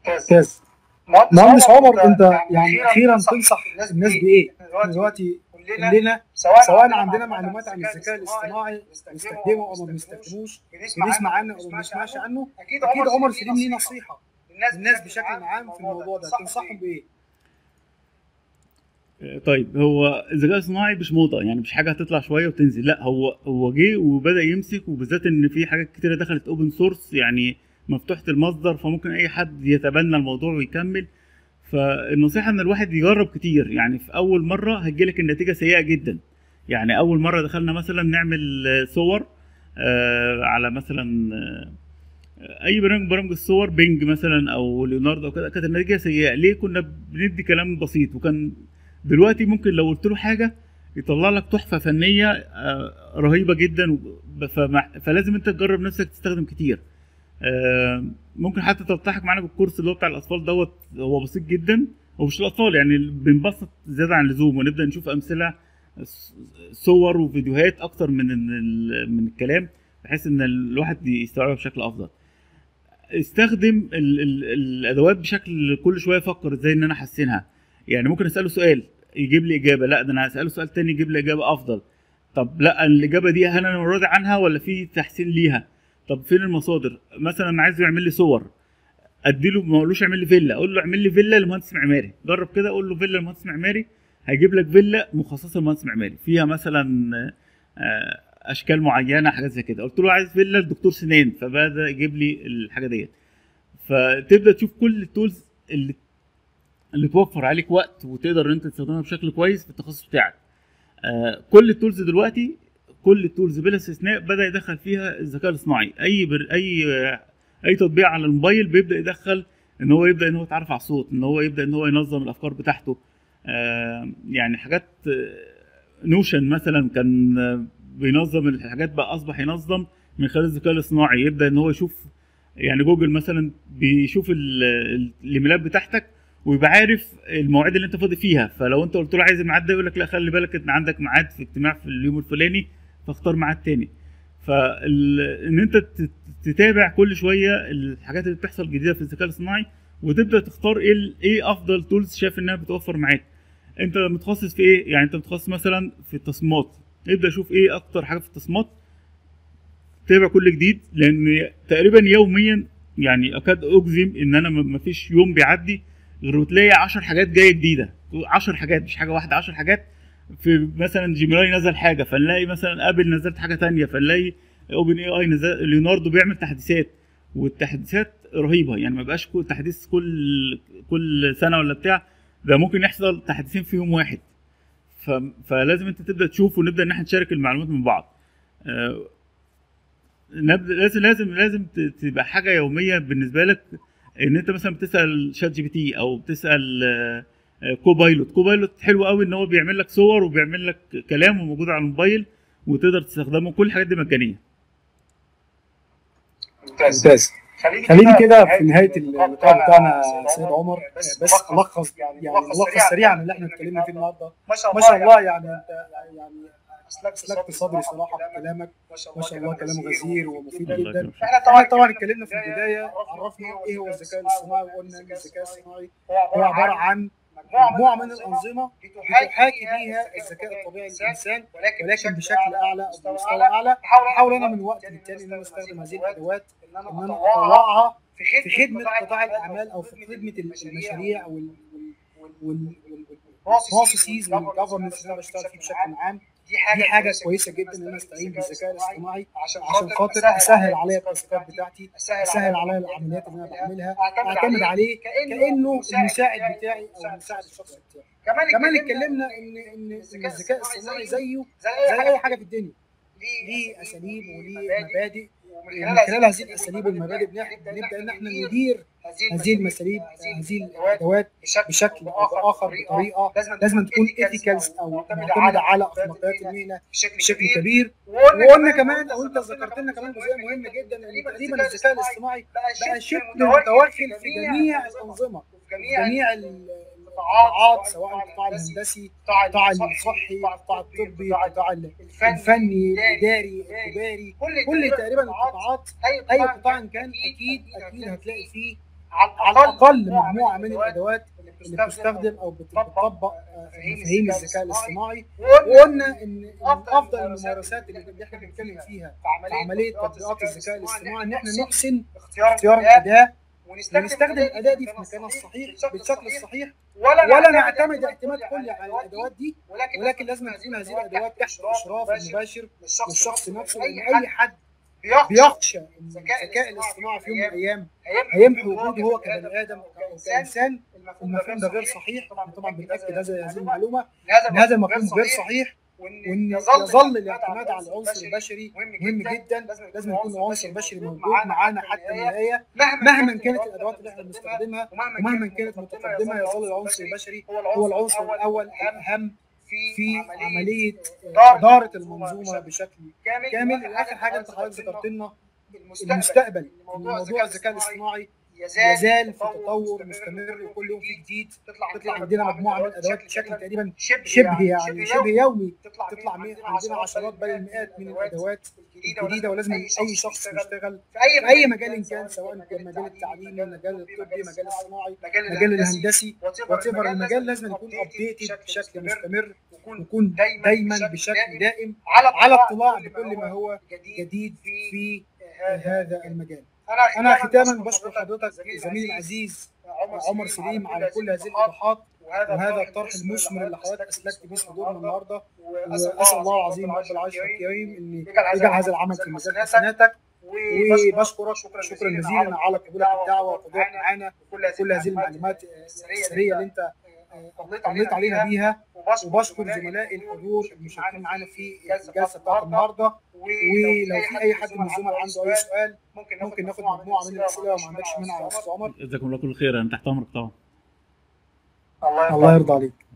ممتاز. مهندس عمر، انت يعني اخيرا تنصح الناس بايه؟ احنا دلوقتي كلنا سواء عندنا معلومات عن الذكاء الاصطناعي بنستخدمه او ما بنستخدموش، بنسمع عنه او ما بنسمعش عنه، اكيد عمر سليم ليه نصيحه للناس بشكل عام في الموضوع ده، تنصحهم بايه؟ طيب، هو الذكاء الصناعي مش موضه، يعني مش حاجه هتطلع شويه وتنزل، لا هو جه وبدا يمسك، وبالذات ان في حاجات كتيره دخلت اوبن سورس، يعني مفتوحه المصدر، فممكن اي حد يتبنى الموضوع ويكمل. فالنصيحه ان الواحد يجرب كتير، يعني في اول مره هتجيلك النتيجه سيئه جدا. يعني اول مره دخلنا مثلا نعمل صور على مثلا اي برنامج الصور، بينج مثلا او ليوناردو او كده، كانت النتيجه سيئه. ليه؟ كنا بندي كلام بسيط، وكان دلوقتي ممكن لو قلت له حاجه يطلع لك تحفه فنيه رهيبه جدا. فلازم انت تجرب نفسك تستخدم كتير. ممكن حتى تلتحق معانا بالكورس اللي هو بتاع الاطفال دوت، هو بسيط جدا. هو مش الاطفال، يعني بنبسط زياده عن اللزوم ونبدا نشوف امثله، صور وفيديوهات اكتر من الكلام، بحيث ان الواحد يستوعبها بشكل افضل. استخدم الادوات بشكل كل شويه افكر ازاي ان انا احسنها. يعني ممكن اساله سؤال يجيب لي اجابه، لا ده انا هساله سؤال تاني يجيب لي اجابه افضل. طب لا، الاجابه دي هل انا راضي عنها ولا في تحسين ليها؟ طب فين المصادر؟ مثلا انا عايزه يعمل لي صور، اديله، ما اقولوش اعمل لي فيلا، اقول له اعمل لي فيلا لمهندس معماري. جرب كده، اقول له فيلا لمهندس معماري، هيجيب لك فيلا مخصصه لمهندس معماري فيها مثلا اشكال معينه، حاجات زي كده. قلت له عايز فيلا لدكتور سنان، فبدا يجيب لي الحاجه ديت. فتبدا تشوف كل التولز اللي توفر عليك وقت وتقدر ان انت تستخدمها بشكل كويس في التخصص بتاعك. كل التولز دلوقتي، كل التولز بلا استثناء بدا يدخل فيها الذكاء الاصطناعي. اي تطبيق على الموبايل بيبدا يدخل ان هو يبدا ان هو يتعرف على الصوت، ان هو يبدا ان هو ينظم الافكار بتاعته. يعني حاجات نوشن مثلا كان بينظم الحاجات، بقى اصبح ينظم من خلال الذكاء الاصطناعي. يبدا ان هو يشوف، يعني جوجل مثلا بيشوف الايميلات بتاعتك ويبقى عارف المواعيد اللي انت فاضي فيها. فلو انت قلت له عايز الميعاد ده، يقول لك لا خلي بالك ان عندك ميعاد في اجتماع في اليوم الفلاني، فاختار ميعاد تاني. ان انت تتابع كل شويه الحاجات اللي بتحصل جديده في الذكاء الاصطناعي، وتبدا تختار ايه افضل تولز شايف انها بتوفر معاك. انت متخصص في ايه؟ يعني انت متخصص مثلا في التصميمات، ابدا شوف ايه اكتر حاجه في التصميمات، تابع كل جديد. لان تقريبا يوميا، يعني اكاد اجزم ان انا مفيش يوم بيعدي غير وتلاقي 10 حاجات جايه جديده. 10 حاجات، مش حاجه واحده، 10 حاجات. في مثلا جيميناي نزل حاجه، فنلاقي مثلا ابل نزلت حاجه تانية، فنلاقي اوبن اي نزل، ليوناردو بيعمل تحديثات، والتحديثات رهيبه. يعني ما بقاش تحديث كل سنه ولا بتاع، ده ممكن يحصل تحديثين في يوم واحد. فلازم انت تبدا تشوف، ونبدا ان احنا نشارك المعلومات من بعض. لازم تبقى حاجه يوميه بالنسبه لك. ان انت مثلا بتسال شات جي بي تي او بتسال كوبايلوت حلو قوي، ان هو بيعمل لك صور وبيعمل لك كلام وموجود على الموبايل وتقدر تستخدمه. كل الحاجات دي مجانيه. ممتاز. خليني كده في نهايه اللقاء بتاعنا سيد عمر، بس الخص يعني ملخص سريع عن اللي احنا اتكلمنا فيه النهارده. ما شاء الله، يعني انت يعني اسلكت صدري صراحه بكلامك، ما شاء الله كلام غزير ومفيد جدا. احنا طبعا اتكلمنا في البدايه، عرفنا ايه هو الذكاء الاصطناعي، وقلنا ان الذكاء الاصطناعي هو عباره عن مجموعه من الانظمه بتحاكي بيها الذكاء الطبيعي للانسان، ولكن بشكل اعلى او بمستوى اعلى. بحاول انا من وقت للتاني ان انا استخدم هذه الادوات، ان انا اطوعها في خدمه قطاع الاعمال او في خدمه المشاريع والبروسيسز والجفرنس اللي انا بشتغل فيه بشكل عام. دي حاجه كويسه جدا ان انا استعين بالذكاء الاصطناعي عشان خاطر اسهل عليا التاسكات بتاعتي، اسهل عليا العمليات اللي انا بعملها، اعتمد عليه كانه المساعد بتاعي او المساعد الشخصي بتاعي. كمان اتكلمنا ان الذكاء الصناعي زي اي حاجه في الدنيا، ليه اساليب وليه مبادئ، ومن خلال هذه الاساليب والمبادئ بنبدا ان احنا ندير هذه المساليب، هذه الادوات بشكل او باخر، بطريقه لازم تكون ايثيكالز او معتمده على اخلاقيات المهنه بشكل كبير. وقلنا كمان، او انت ذكرت لنا كمان جزئيه مهمه جدا، ان تقريبا الذكاء الاصطناعي بقى شبه متوغل في جميع الانظمه، في جميع القطاعات، سواء القطاع الهندسي، القطاع الصحي، القطاع الطبي، القطاع الفني، الاداري، التجاري، كل تقريبا القطاعات. اي قطاع كان اكيد هتلاقي فيه على الاقل مجموعه من الادوات اللي بتستخدم او بتطبق مفاهيم الذكاء الاصطناعي. وقلنا ان افضل الممارسات اللي احنا بنتكلم فيها في عمليه تطبيقات الذكاء الاصطناعي ان احنا نحسن اختيار الاداه، ونستخدم الاداه دي في مكانها الصحيح بالشكل الصحيح، ولا نعتمد اعتماد كلي على الادوات دي، ولكن لازم تكون هذه الادوات تحت الاشراف المباشر للشخص نفسه، لان اي حد بيخشى ان الذكاء الاصطناعي في يوم من الايام هيمحو وجوده هو كبني ادم او كانسان. المفهوم ده غير صحيح، طبعا بنأكد هذه المعلومه ان هذا المفهوم غير صحيح، وان يظل الاعتماد على العنصر البشري مهم جدا. لازم يكون العنصر البشري موجود معانا حتى النهايه، مهما كانت الادوات اللي احنا بنستخدمها ومهما كانت متقدمه، يظل العنصر البشري هو العنصر الاول الاهم في عمليه اداره المنظومه بشكل كامل. اخر حاجه انت حضرتك ذكرت لنا المستقبل، ان موضوع الذكاء الاصطناعي يزال في تطور مستمر، وكل يوم في جديد. تطلع عندنا مجموعه من الادوات بشكل تقريبا شبه يومي، تطلع عندنا عشرات بل المئات من الادوات الجديده، ولازم اي شخص يشتغل في اي مجال إن كان، سواء كان مجال التعليمي، مجال الطبي، مجال الصناعي، مجال الهندسي، واتيفر المجال، لازم يكون ابديتد بشكل مستمر، ويكون دايما بشكل دائم على اطلاع بكل ما هو جديد في هذا المجال. أنا ختاما بشكر حضرتك زميلي العزيز عمر سليم على كل هذه الإيضاحات وهذا الطرح المثمر اللي حضرتك أسلكت به حضورنا النهارده، وأسأل الله العظيم رب العرش الكريم إن يجعل هذا العمل في ميزان حسناتك. وبشكرك شكرا جزيلا على قبولك الدعوة وقدرتك معانا كل هذه المعلومات السرية اللي أنت طلعت علينا بيها. وبشكر زملائي الحضور المشاركين معانا في الجلسه بتاعت النهارده. ولو في اي حد من الزملاء عنده اي سؤال ممكن ناخد مجموعه من الاسئله وما عندكش مانع يا استاذ عمر. جزاكم الله كل خير، انا تحت امرك طبعا. الله يرضى عليك.